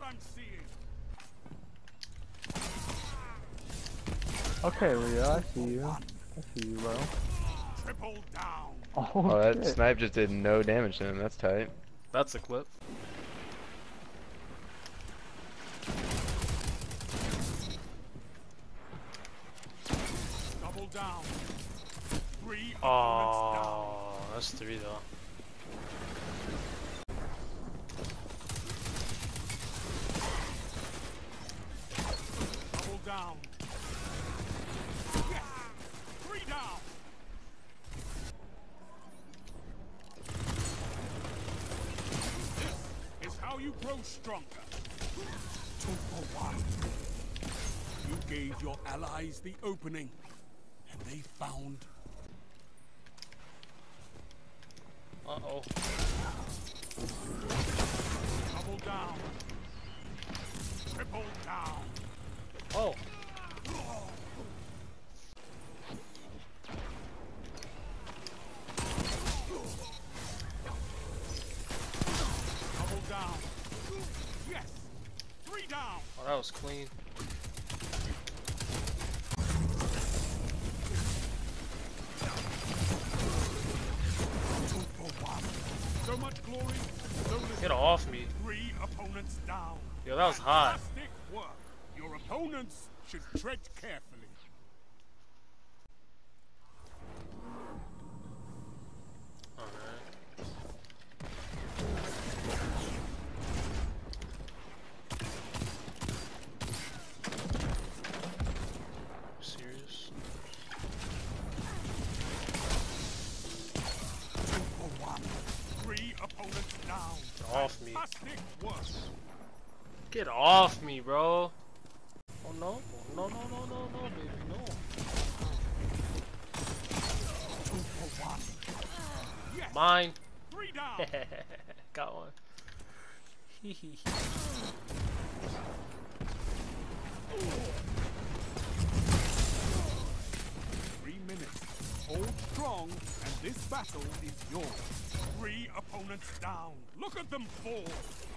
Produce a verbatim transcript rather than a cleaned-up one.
I'm seeing. Okay, Leo, I see you. I see you, bro. Triple down. Oh, Oh, that shit. snipe just did no damage to him. That's tight. That's a clip. Double down. Three opponents Oh, that's three though. down. Double down. Yes. Three down. This is how you grow stronger. Two for one. You gave your allies the opening, and they found. Uh oh. Double down. Triple down. Oh. Double down. Yes. Three down. Oh, that was clean. Two for one. So much glory. So little. Get off me. Three opponents down. Yo, that was hot. Fantastic work. Your opponents should tread carefully. Alright. Serious? Two for one. Three opponents down. Get off me. Fantastic work. Get off me, bro. Oh no. No, no, no, no, no, baby, no. Two for one. Yes. Mine. Three down. Got one. Hee hee. Three minutes. Hold strong, and this battle is yours. Three opponents down. Look at them fall.